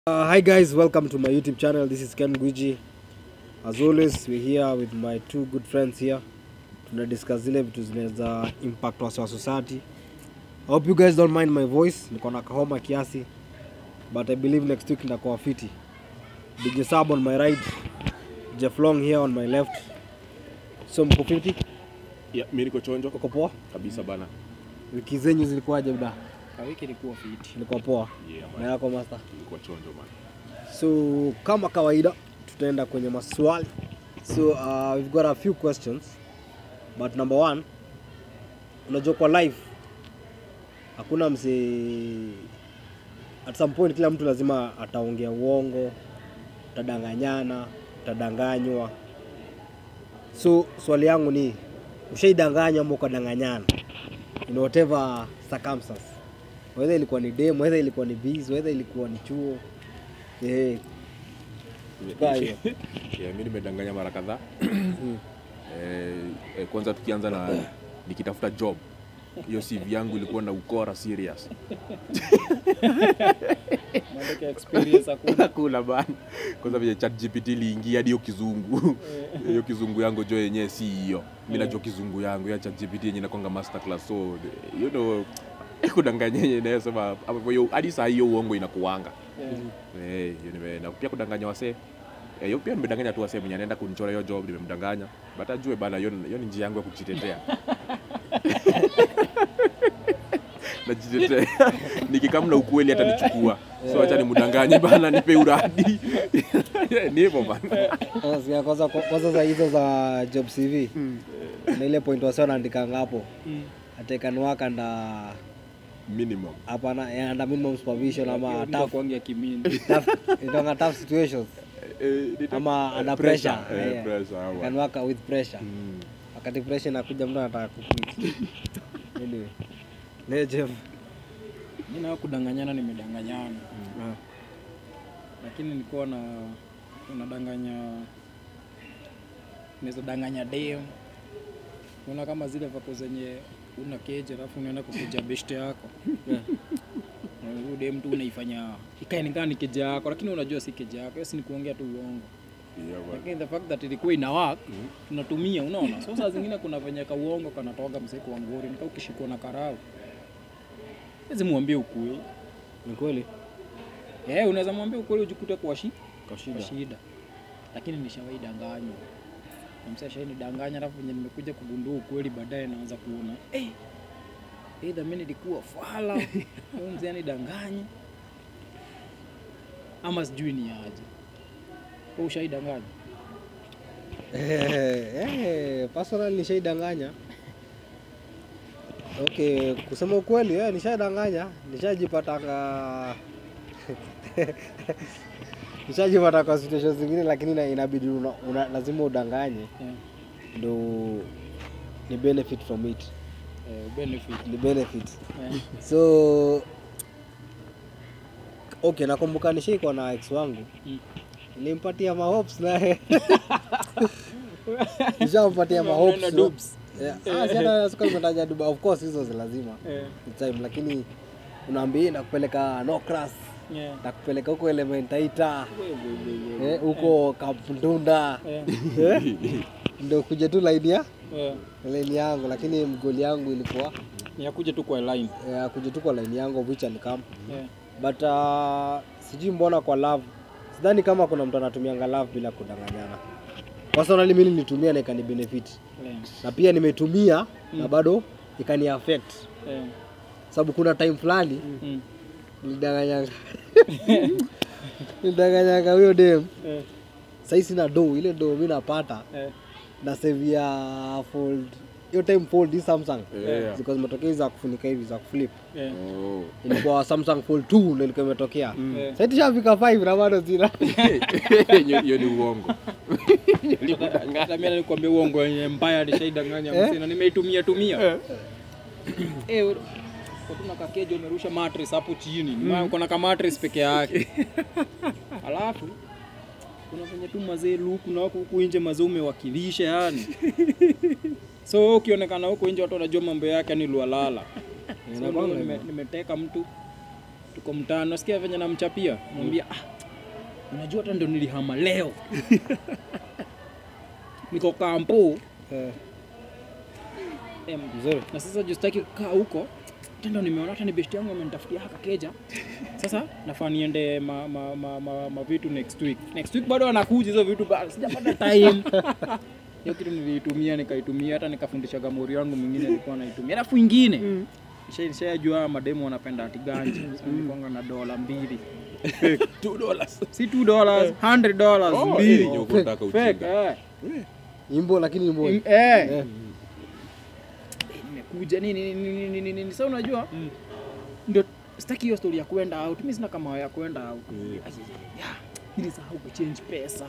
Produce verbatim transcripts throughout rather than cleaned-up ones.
Uh, hi guys, welcome to my YouTube channel. This is Ken Guiji. As always, we're here with my two good friends here. Tuna discuss zile vitu zinaweza impact wasi wa society. I hope you guys don't mind my voice. Niko na kahoma kiasi, but I believe next week nitakuwa fiti. D J Sab on my right, Jeff Long here on my left. So mko fiti? Yeah, mimi niko chonjo. Uko poa? Kabisa bana. Wiki zenyu zilikuwaje bda? Wiki ilikuwa fiti. Nilikuwa poa. Yeah, na yako master? Niko chonjo man. So kama kawaida tutaenda kwenye maswali. So uh, we've got a few questions. But number one, unajua kwa life hakuna mse, at some point kila mtu lazima ataongea uongo, utadanganyana, utadanganywa. So swali yangu ni, ushaidanganywa ama ukadanganyana in whatever circumstance? Whether ilikuwa ni dem, whether ilikuwa ni biz, whether ilikuwa ni chuo. Eh. Kayo. Yeah, mimi nimedanganya mara kadhaa. eh, eh, kwanza tukianza na nikitafuta job. Hiyo C V yangu ilikuwa na ukora serious. Mandeke experience hakuna kula bana. Kwanza vile ChatGPT iliingia hadi hiyo kizungu. Hiyo kizungu yangu jo yenyewe si hiyo. Mimi najua kizungu yangu ya ChatGPT yenyewe inakonga master class, so you know kudanganya yenyewe nasema hapo hiyo hadi saa hiyo uongo inakuanga. Eh, hiyo nime na pia kudanganya wasee. Eh, hiyo pia nimedanganya tu wasee mwenye anaenda kunichora hiyo job, nimemdanganya. But ajue bana hiyo hiyo ni njia yangu ya kujitetea. Najitetea. Nikikamna ukweli hata nichukua. So acha nimdanganye bana, nipe uradi. Ni hivyo bana. Sasa kwanza kwanza za hizo za job C V. Na ile point wasio anaandika ngapo. I can work under minimum. Hapana, under minimum supervision ama tough kuongea kimini. Tough, in tough situations. Ama under pressure. Eh, pressure. Can work with pressure. Wakati pressure inakuja mtu anataka kuquit. Anyway. Leo Jeff, Mimi na kudanganyana nimedanganyana. Mm. Lakini nilikuwa na unadanganya naweza danganya dem. Unaona kama zile vako zenye una keje alafu unaenda kukuja best yako. Yeah. Na huyo dem tu unaifanya ikae nikana ni keje yako, lakini unajua si keje yako. Hiyo si ni kuongea tu uongo. Yeah, Lakini the fact that ilikuwa ina work, tunatumia, unaona. So saa zingine kuna venye ka uongo kanatoka mseko wa ngori, nika ukishikwa na karao. Hizi muambie ukweli. ni kweli? Eh, unaweza mwambia ukweli ujikute kwa shi Kwa shida. kwa shida. Lakini nishawahi danganywa. Na msee shaini danganya alafu venye nimekuja kugundua ukweli baadaye naanza kuona, eh, either mimi nilikuwa fala, au mzee anidanganya. Ama sijui ni aje. Kwa ushaidanganya? Eh, eh, personal nishaidanganya. Okay, kusema ukweli, eh nishadanganya, nishajipata ka nishajipata kwa situations zingine, lakini na inabidi una, una, lazima udanganye Yeah. ndo ni benefit from it. Eh, benefit. Ni benefit. Yeah. So okay, nakumbuka nishaikuwa na ex wangu. Mm. Nilimpatia ma hopes naye. Nishampatia ma hopes. Na dubs. Yeah. Ah, sasa sikuwa nimetaja duba, of course hizo zi lazima. Eh. It's time, lakini unaambia na kupeleka no class, Yeah. na kupeleka huko Elementaita, Wewe wewe. eh huko Kampundunda. Eh. Eh? Ndio kuja tu line ya Eh. line yangu, lakini mgoli yangu ilikuwa Ni akuje tu kwa line. eh, kuja tu kwa line yangu which alikam. Yeah. But uh, sijui mbona kwa love, sidhani kama kuna mtu anatumianga love bila kudanganyana. Personally mimi nilitumia na ikani benefit. Yeah. Na pia nimetumia Mm. na bado ikani affect. Yeah. Sababu kuna time fulani Mm. nilidanganyanga. Nilidanganyanga huyo dem. Eh. Sasa sina do, ile do mimi napata Eh. na save ya fold. Hiyo time fold hii Samsung. Yeah. Because matokeo za kufunika hivi za flip. Yeah. Oh. Ilikuwa Samsung Fold two ndio ilikuwa imetokea. Yeah. Sasa tushafika five na bado zina. Hiyo ni uongo. Hata mimi nilikwambia uongo wenye mbaya nishaidanganya msee na nimeitumia tumia. Eh, kwa tuna kakejo umerusha mattress hapo chini. Maana uko na kama mattress peke yake. Alafu kuna venye tu mazee luku na wako huku nje mazee umewakilisha yani. So ukionekana huko nje watu wanajua mambo yake ni lualala. So, nime, nimeteka mtu tuko mtaani, nasikia venye namchapia, mwambia ah, unajua hata ndo nilihama leo. Niko kampo. Eh, Em, mzuri. na sasa justaki kukaa huko. Tendo nimeona hata ni best yangu amenitafutia haka keja. Sasa nafaa niende ma, ma, ma, ma, ma vitu next week. Next week bado anakuja hizo vitu bado sijapata time. Hiyo kitu niliitumia nikaitumia hata nikafundisha gamori yangu mwingine alikuwa anaitumia. Alafu ingine. Mm. Nishajua mademo wanapenda ati ganji. Sasa nilikwanga na dola mbili. two dollars. Si two dollars, one hundred dollars Oh, mbili. eh, nyoko unataka Fake, ujinga. eh. Imbo lakini imbo. Im- Eh. Eh. Nimekuja nini nini nini nini. Sasa unajua? Ndio sitaki hiyo story ya kwenda out. Mimi sina kama ya kwenda out. Ya, ili sahau kuchange pesa.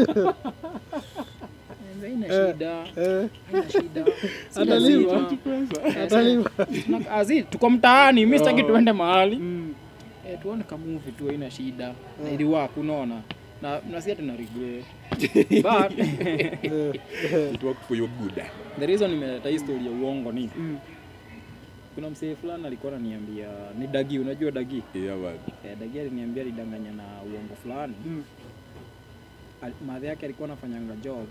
Haina shida. Eh, Haina shida. Si Atalipa. lazima. atalipa. Tuna- Azi tuko mtaani, mimi sitaki tuende mahali. Eh, tuone kama movie tu haina shida. Ili wako unaona. Na na si ati na regret. But It work for your good. the reason nimeleta hii story ya uongo ni kuna msee fulani alikuwa ananiambia ni Dagi, unajua Dagi? Yeah, man. Eh, Dagi aliniambia alidanganya na uongo fulani. Al- Madhe yake alikuwa anafanyanga job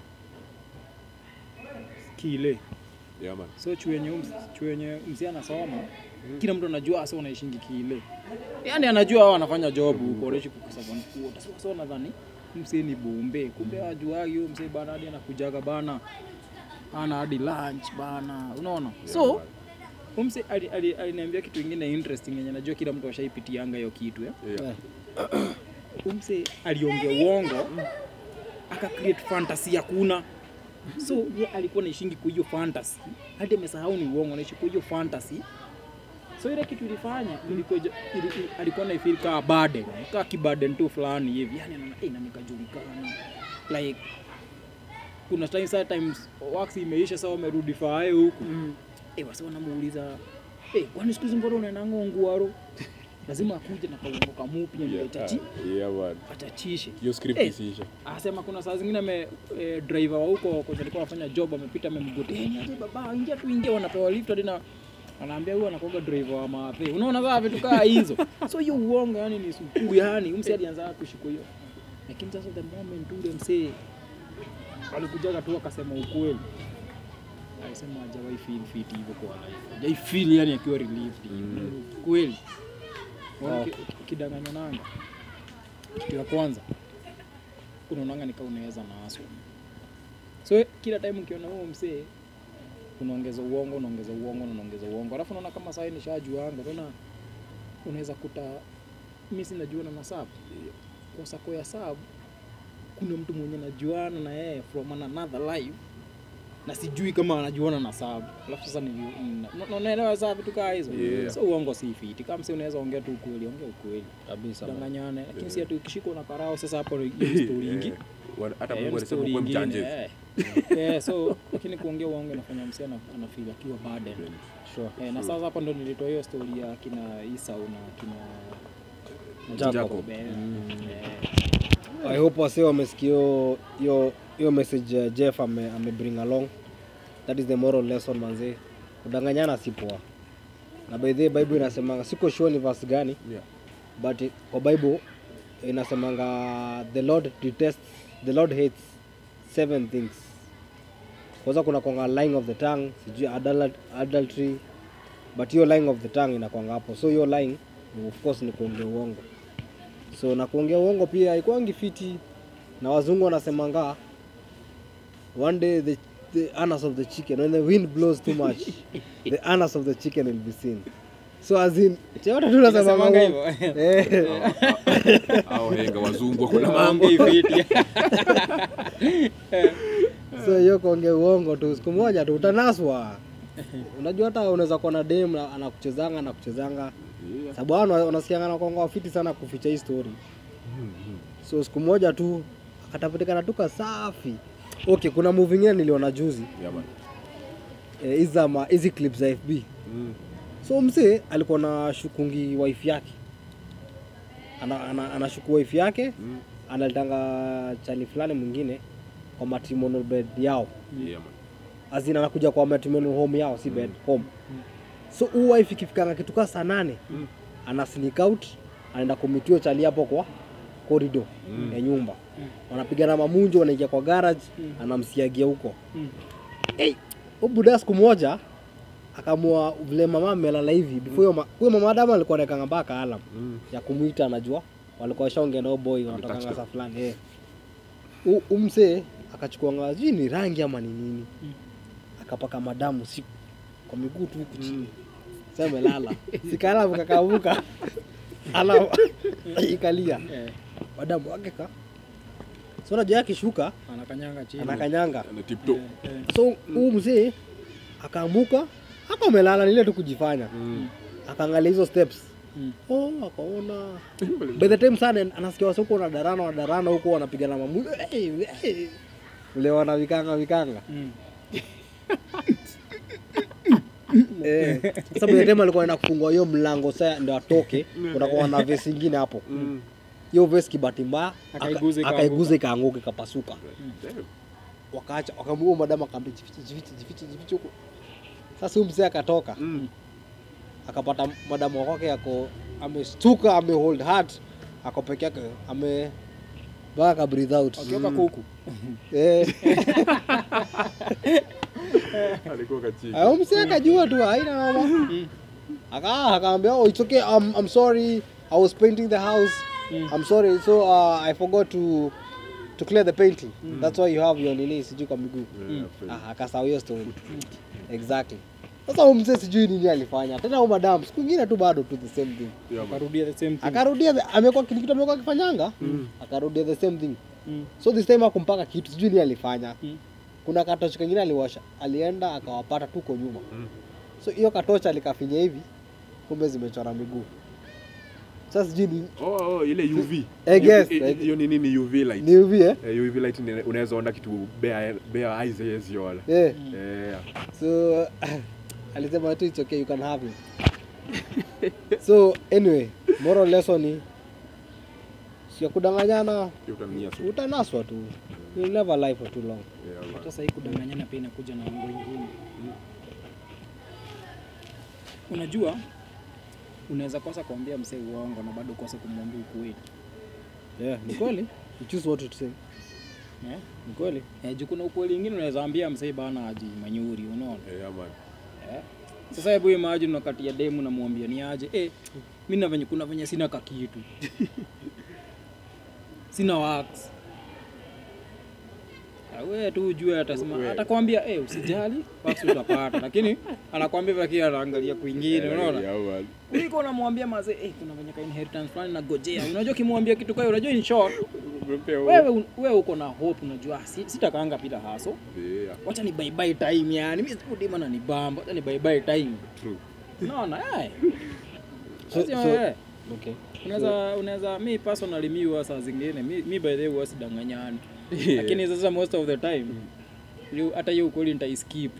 kile. Yeah, man. So chuenye chuenye mzee anasoma, kila mtu anajua asa unaishingi kile. Yaani anajua hao anafanya job huko, unaishi kukasavana kuota. So so nadhani mzee ni bombe. Kumbe ajua hiyo mzee bana hadi anakujaga bana. Ana hadi lunch bana. Unaona? So umse aliniambia ali, ali kitu kingine interesting yenye najua kila mtu ashaipitianga hiyo kitu ya. Yeah. Umse aliongea uongo aka create fantasy ya kuna. So ye alikuwa naishingi kwa hiyo fantasy. Hadi amesahau ni uongo, anaishi kwa hiyo fantasy. So ile kitu ilifanya ilikuwa ili, ili, alikuwa na feel kama burden, kama kiburden tu fulani hivi. Yaani anaona eh na nikajulikana. Like kuna time sometimes wax imeisha sawa amerudi fae huku. Eh wasa wanamuuliza eh kwani siku hizo mbona unaenda ngongwaro? Lazima akuje na kaungo kamupi ndio Yeah, itachi. yeah, man. Atachishe. Hiyo script Eh, isiisha. Asema kuna saa zingine ame eh, driver wa huko kwa alikuwa anafanya job amepita amemgote. Eh niaje baba ingia tu ingia wanapewa lift hadi na anaambia huyu anakuwa driver wa mape. Unaona kama vitu kaa hizo. So hiyo uongo yani ni supu yani umse alianza kushiko hiyo. Lakini sasa the moment ule msee alikujaga tu akasema ukweli. Alisema hajawahi feel fit hivyo kwa life. Hajawahi feel yani akiwa relieved. Mm. Kweli. Wana ki- kidanganya nanga. Kitu ya kwanza unaonanga nika unaweza na aso. So kila time ukiona huo msee unaongeza uongo, unaongeza uongo, unaongeza uongo. Alafu unaona kama sasa nishajuanga, unaona unaweza kuta mimi sinajuana na sub. Kwa sako ya sub kuna mtu mwenye najuana na yeye from another life na sijui kama anajuana na sub. Alafu sasa ni unaelewa sasa vitu kama hizo. Yeah. So uongo si fiti. Kama msee unaweza ongea tu ukweli, ongea ukweli. Kabisa. Danganyane. Lakini si ati ukishikwa na karao sasa hapo ni story nyingi. Eh, wana- hata Eh, Mungu alisema story kuwe ingine, mjanje. eh. Eh, so lakini kuongea uongo inafanya msee ana ana feel akiwa burden. Sure. Eh, na sasa hapa ndo nilitoa hiyo story ya kina Isa na kina na Jacob. Eh, eh, I hope wase wamesikia hiyo- hiyo hiyo message uh, Jeff ame, ame bring along. That is the moral lesson manze. Kudanganyana si poa. Na by the way, Bible inasemanga siko sure ni verse gani, Yeah. but eh, kwa Bible inasemanga the Lord detests, the Lord hates seven things. Kwanza kuna kwanga lying of the tongue, sijui adult, adultery, but hiyo lying of the tongue inakwanga hapo. So hiyo lying of course ni kuongea uongo. So na kuongea uongo pia haikuangi fiti, na wazungu wanasemanga one day the, the anus of the chicken, when the wind blows too much the anus of the chicken will be seen. So as in chote tunasemanga Inasemanga hivyo. eh, Hao henga wazungu wako na mambo. mambo ifiti. so hiyo kuongea uongo tu siku moja tu utanaswa. Unajua hata unaweza kuwa na dem na- anakuchezanga anakuchezanga Yeah. sababu hao wanasikianga na kuongea fiti sana kuficha hii story. So siku moja tu akatapatikana tuka safi. Okay, kuna movie nyingine niliona juzi Yeah, man. eh, hizi ama hizi clips za F B. Mm. So mzee alikuwa na shukungi wife yake, ana, ana, anashuku wife yake Mm. analitanga chali fulani mwingine kwa matrimonial bed yao, Yeah, man. azina anakuja kwa matrimonial home yao, si bed home. So huyu wife ikifikanga kitu kaa saa nane Mm. ana sneak out anaenda kumitio chali hapo kwa corridor mm. ya nyumba mm. wanapigana mamunjo wanaingia kwa garage mm. anamsiagia huko mm. hey ubuda siku moja akamua vile mama amelala hivi before huyo mm. mama Adam alikuwa anakanga mpaka alarm mm. ya kumuita anajua walikuwa washaongea na boy wanatoka ngasa fulani eh umse akachukua ngazi ni rangi ama ni nini mm. akapaka madamu siku kwa miguu tu huku chini mm. sasa amelala sikala mkakavuka ala ikalia eh madamu wake ka so unajua akishuka anakanyanga chini anakanyanga ana tiptoe eh, eh. so huyu mzee akaamuka hapa amelala ile tu kujifanya mm. akaangalia hizo steps mm. oh akaona by the time sana anasikia wasoko na darana na darana huko wanapigana mamu hey, hey. Ule wana vikanga vikanga mm. eh sababu ya tema alikuwa anaenda kufungua hiyo mlango sasa ndio atoke utakuwa na vesi nyingine hapo mm. hiyo vesi kibati mbaya akaiguze akaiguze kaanguke kapasuka mm. wakaacha wakamwona madama akambi jifiche jifiche jifiche jifiche huko sasa mzee akatoka mm. akapata madamu wake yako amestuka ame hold heart akopeke yake ame baka breathe out akioka kuku eh alikuwa kachini ayo mzee akajua tu haina mama aka akaambia oh it's okay I'm I'm sorry I was painting the house mm. I'm sorry so uh, I forgot to to clear the painting mm. that's why you have your nini sijui kwa miguu mm. ah akasahau hiyo story exactly sasa mzee sijui nini alifanya tena huyo madam siku nyingine tu bado tu the same thing akarudia the same thing akarudia amekuwa kitu amekuwa akifanyanga mm. akarudia the same thing mm. so this time akumpaka kitu sijui nini alifanya mm. kuna katocha kingine aliwasha alienda akawapata tuko nyuma mm. so hiyo katocha alikafinya hivi kumbe zimechora miguu sasa sijui ni oh oh ile U V I guess hiyo ni nini U V light ni U V eh eh U V light unaweza ona kitu bare bare eyes yes yola eh eh so alisema tu it's okay you can have it so anyway moral lesson ni sio kudanganyana utanaswa tu you never lie for too long yeah, sasa hii kudanganyana pia inakuja na mambo mengine mm. unajua unaweza kosa kuambia msee uongo na bado kosa kumwambia ukweli yeah ni kweli you choose what to say eh ni kweli eh juu kuna ukweli mwingine unaweza ambia msee bana aje manyuri unaona eh yeah, man eh sasa hebu imagine wakati ya demu na muambia ni aje eh mimi na venye kuna venye sina kakitu sina wax wewe tu ujue atasema atakwambia eh usijali wax utapata lakini anakuambia vaki anaangalia kwingine unaona uliko unamwambia mazee eh kuna venye ka inheritance fulani na gojea unajua kimwambia kitu kwa hiyo unajua in short wewe wewe uko na hope unajua sitakaanga bila haso yeah. Wacha ni bye bye time yani mimi sikudima na ni bamba wacha ni bye bye time true unaona eh so, so so okay unaweza unaweza mimi personally mimi huwa saa zingine mimi by the way huwa sidanganyani lakini sasa most of the time you hata hiyo ukweli nitaiskip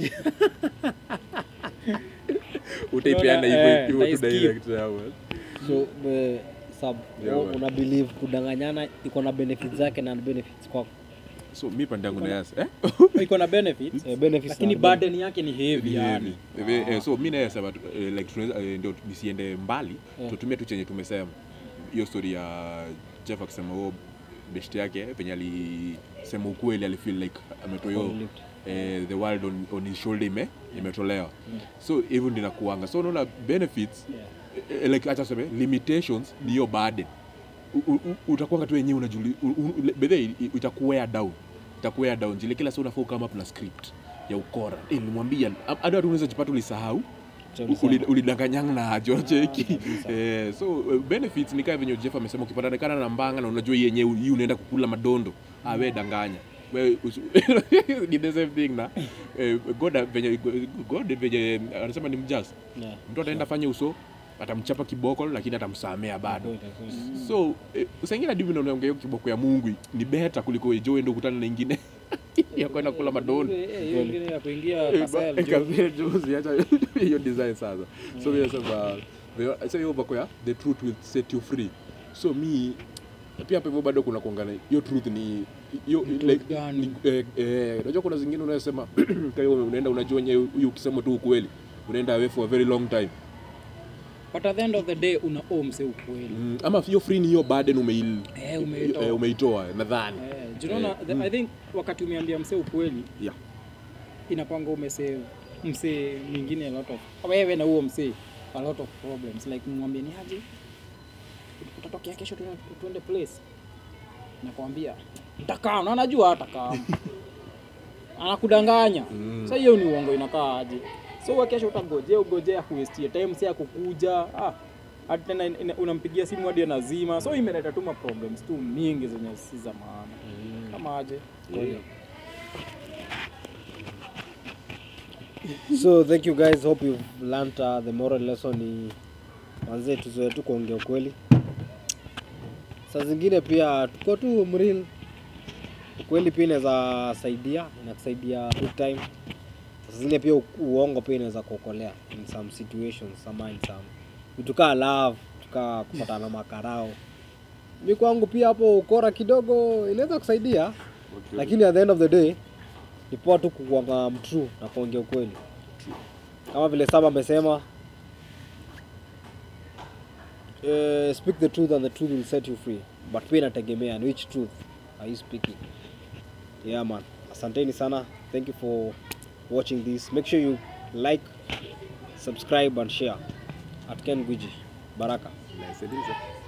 utaipeana hivyo hivyo tu direct hapo so uh, sub yeah, una believe kudanganyana iko na benefits zake na benefits kwako so mimi pande yangu na yasa eh iko na benefits eh, benefits lakini burden yake ni heavy yani ah. so mimi na yasa uh, like tunaweza uh, ndio nisiende mbali yeah. tutumie tu chenye tumesema hiyo story ya Jeff akisema wao best yake penye alisema ukweli alifeel like ametoyo eh, the world on, on his shoulder ime imetolewa yeah. so even ndio nakuanga so unaona benefits yeah. eh, like acha sema limitations ni hiyo burden utakuwa tu wenyewe unajuli bedhe itakuwear down itakuwear down jile kila saa unafaa kama up na script ya ukora eh nilimwambia hadi watu unaweza jipata ulisahau ulidanganyana na George hiki eh so benefits ni kama venye Jeff amesema ukipatana na mbanga na unajua yenyewe hii unaenda kukula madondo ah wewe danganya wewe ni the same thing na God venye God venye anasema ni mjust mtu ataenda fanya uso atamchapa kiboko lakini atamsamea bado so usingine divi unaongea hiyo kiboko ya Mungu ni better kuliko Joe ndio kukutana na nyingine ya kwenda kula madondo nyingine ya kuingia Pascal Joe acha hiyo design sasa so we sasa sasa hiyo bako ya the truth will set you free so me pia hapo bado kuna kuongana hiyo truth ni hiyo like eh eh unajua kuna zingine unasema kwa hiyo unaenda unajua huyu ukisema tu ukweli unaenda away for a very long time but at the end of the day una owe mse ukweli. Mm, ama hiyo free ni hiyo burden umeil Eh, umeitoa. eh, umeitoa nadhani. Eh, do you know Eh, the, mm. I think wakati umeambia mse ukweli Yeah. inapanga umesave mse mwingine a lot of wewe na huo mse a lot of problems, like mwambie ni aje utatokea kesho tu tuende place, nakwambia nitakaa na anajua hata kama anakudanganya. Mm. Sasa hiyo ni uongo, inakaa aje? So wewe kesho utangojea ugojea kuwestie time, si akukuja ah hadi tena ina- ina- unampigia simu hadi anazima. So imeleta tu ma problems tu mingi zenye si za maana. Kama aje? Yeah. So thank you guys, hope you've learned uh, the moral lesson ni manze tuzoe tu kuongea ukweli. Saa zingine pia tuko tu mreal. Ukweli pia inaweza saidia, inakusaidia good time. Saa zingine pia u- uongo pia inaweza kuokolea in some situations, some in some. Tukaa love, tukaa kupatana makarao. Mimi kwangu pia hapo ukora kidogo inaweza kusaidia. Okay. Lakini at the end of the day ni poa tu kukuanga mtrue na kuongea ukweli. Kama vile Saba amesema, uh, speak the truth and the truth will set you free. But pia inategemea ni which truth are you speaking. Yeah man. Asanteni sana. Thank you for watching this. Make sure you like, subscribe and share. At Ken Gwiji. Baraka. Nice.